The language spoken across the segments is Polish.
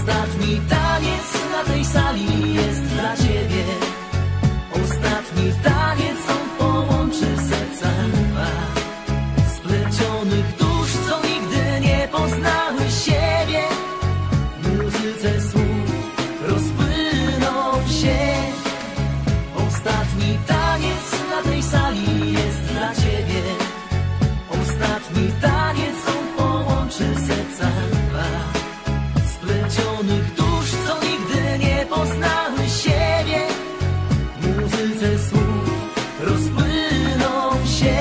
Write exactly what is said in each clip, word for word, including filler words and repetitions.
Ostatni taniec na tej sali jest dla ciebie. Ostatni taniec, on połączy serca dwa, splecionych dusz, co nigdy nie poznały siebie. W muzyce słów rozpłyną się. Ostatni taniec na tej sali jest dla ciebie. Ostatni taniec, on połączy serca dwa, splecionych dusz, co nigdy nie poznały siebie. W muzyce słów rozpłyną się.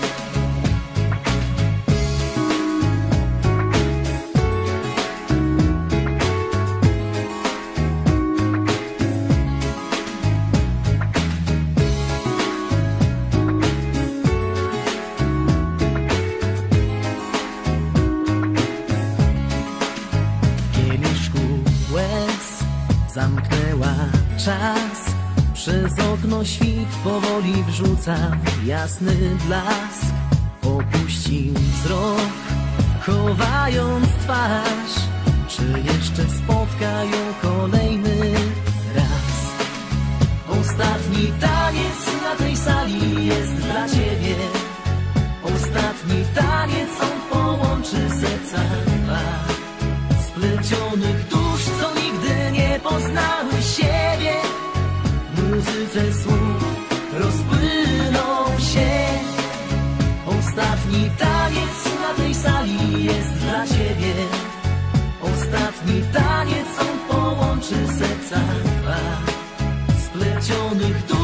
Zamknęła czas, przez okno świt powoli wrzuca jasny blask. Opuścił wzrok, chowając twarz. Czy jeszcze spotka ją kolejny raz? Ostatni taniec na tej sali jest dla ciebie. Ostatni taniec, on połączy serca dwa, splecionych dusz, co nigdy nie poznały siebie. W muzyce słów rozpłyną się. Ostatni taniec na tej sali jest dla ciebie. Ostatni taniec, on połączy serca dwa, splecionych dusz.